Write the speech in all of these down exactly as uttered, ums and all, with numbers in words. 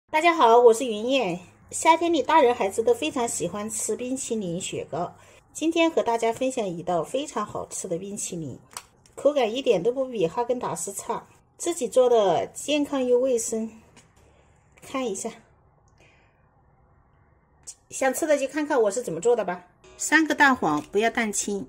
大家好，我是云燕。夏天里，大人孩子都非常喜欢吃冰淇淋、雪糕。今天和大家分享一道非常好吃的冰淇淋，口感一点都不比哈根达斯差，自己做的健康又卫生。看一下，想吃的就看看我是怎么做的吧。三个蛋黄，不要蛋清。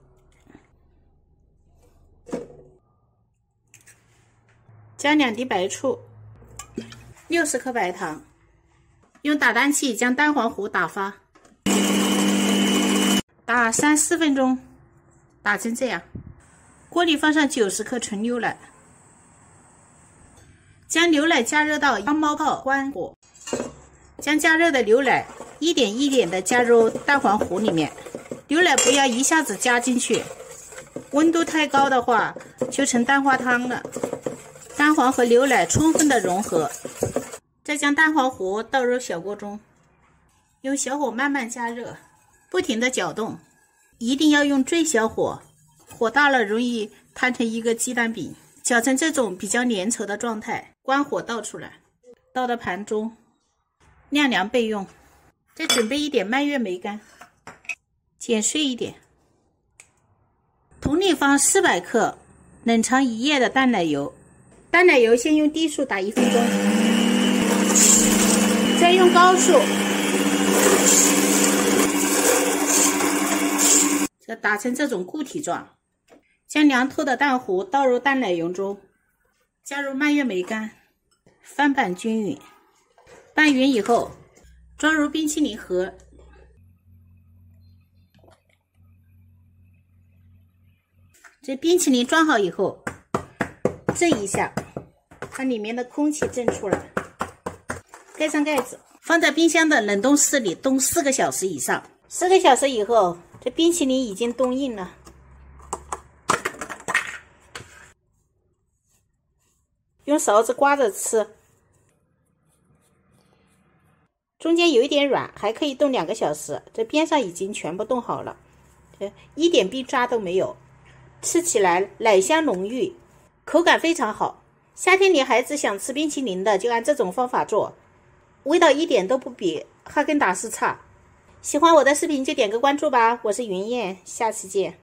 加两滴白醋，六十克白糖。用打蛋器将蛋黄糊打发，打三四分钟，打成这样。锅里放上九十克纯牛奶，将牛奶加热到羊毛泡关火，将加热的牛奶一点一点的加入蛋黄糊里面，牛奶不要一下子加进去，温度太高的话就成蛋花汤了。蛋黄和牛奶充分的融合，再将蛋黄糊倒入小锅中，用小火慢慢加热，不停的搅动，一定要用最小火，火大了容易摊成一个鸡蛋饼。搅成这种比较粘稠的状态，关火倒出来，倒到盘中晾凉备用。再准备一点蔓越莓干，剪碎一点。桶里放四百克冷藏一夜的淡奶油，淡奶油先用低速打一分钟，再用高速这打成这种固体状。将凉透的蛋糊倒入淡奶油中，加入蔓越莓干，翻拌均匀。拌匀以后，装入冰淇淋盒。这冰淇淋装好以后，震一下，把里面的空气震出来。盖上盖子，放在冰箱的冷冻室里冻四个小时以上。四个小时以后，这冰淇淋已经冻硬了。用勺子刮着吃，中间有一点软，还可以冻两个小时。这边上已经全部冻好了，一点冰渣都没有，吃起来奶香浓郁，口感非常好。夏天里孩子想吃冰淇淋的，就按这种方法做，味道一点都不比哈根达斯差。喜欢我的视频就点个关注吧，我是云燕，下期见。